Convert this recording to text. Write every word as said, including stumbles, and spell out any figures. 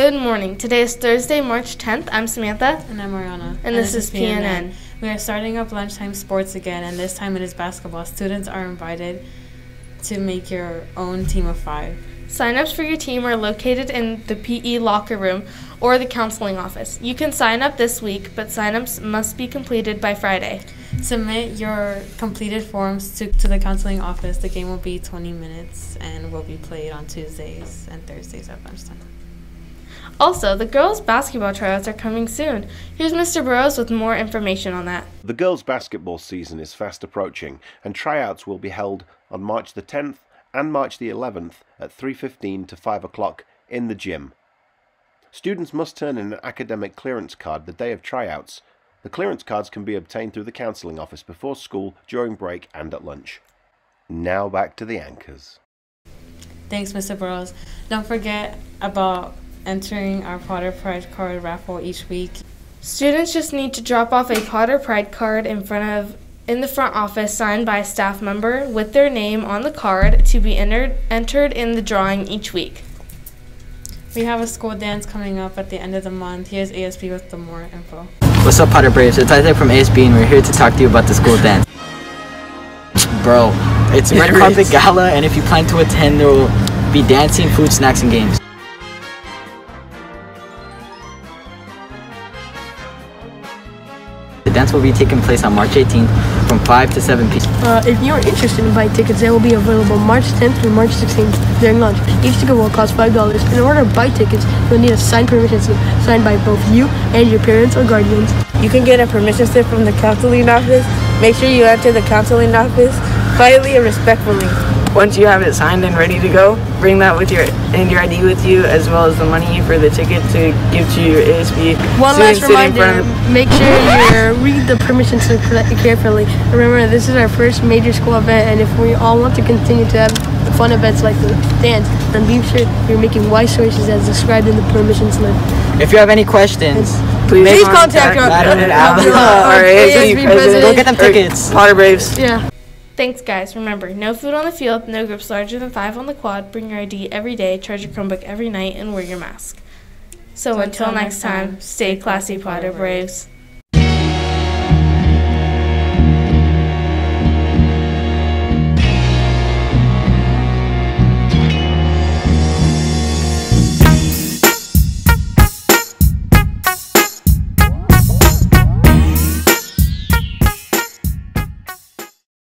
Good morning. Today is Thursday, March tenth. I'm Samantha. And I'm Mariana. And, and this, this is P N N. We are starting up lunchtime sports again, and this time it is basketball. Students are invited to make your own team of five. Sign-ups for your team are located in the P E locker room or the counseling office. You can sign up this week, but sign-ups must be completed by Friday. Submit your completed forms to, to the counseling office. The game will be twenty minutes and will be played on Tuesdays and Thursdays at lunchtime. Also, the girls' basketball tryouts are coming soon. Here's Mister Burrows with more information on that. The girls' basketball season is fast approaching, and tryouts will be held on March the tenth and March the eleventh at three fifteen to five o'clock in the gym. Students must turn in an academic clearance card the day of tryouts. The clearance cards can be obtained through the counselling office before school, during break and at lunch. Now back to the anchors. Thanks, Mister Burrows. Don't forget about entering our Potter Pride card raffle each week. Students just need to drop off a Potter Pride card in front of in the front office signed by a staff member with their name on the card to be entered entered in the drawing each week. We have a school dance coming up at the end of the month. Here's A S B with the more info. What's up, Potter Braves? It's Isaac from A S B, and we're here to talk to you about the school dance. Bro, it's a red carpet gala, and if you plan to attend, there will be dancing, food, snacks, and games. The dance will be taking place on March eighteenth from five to seven p m Uh, if you are interested in buying tickets, they will be available March tenth through March sixteenth during lunch. Each ticket will cost five dollars. In order to buy tickets, you'll need a signed permission slip signed by both you and your parents or guardians. You can get a permission slip from the counseling office. Make sure you enter the counseling office quietly and respectfully. Once you have it signed and ready to go, bring that with your and your I D with you, as well as the money for the ticket to give to your A S B. One last reminder, make sure you read the permission slip carefully. Remember, this is our first major school event, and if we all want to continue to have fun events like the dance, then be sure you're making wise choices as described in the permission slip. If you have any questions, please, please contact our, our, our, our, our A S B president. Go get them tickets. Potter Braves. Yeah. Thanks, guys. Remember, no food on the field, no groups larger than five on the quad, bring your I D every day, charge your Chromebook every night, and wear your mask. So, so until, until next time, time, stay classy, Potter Braves.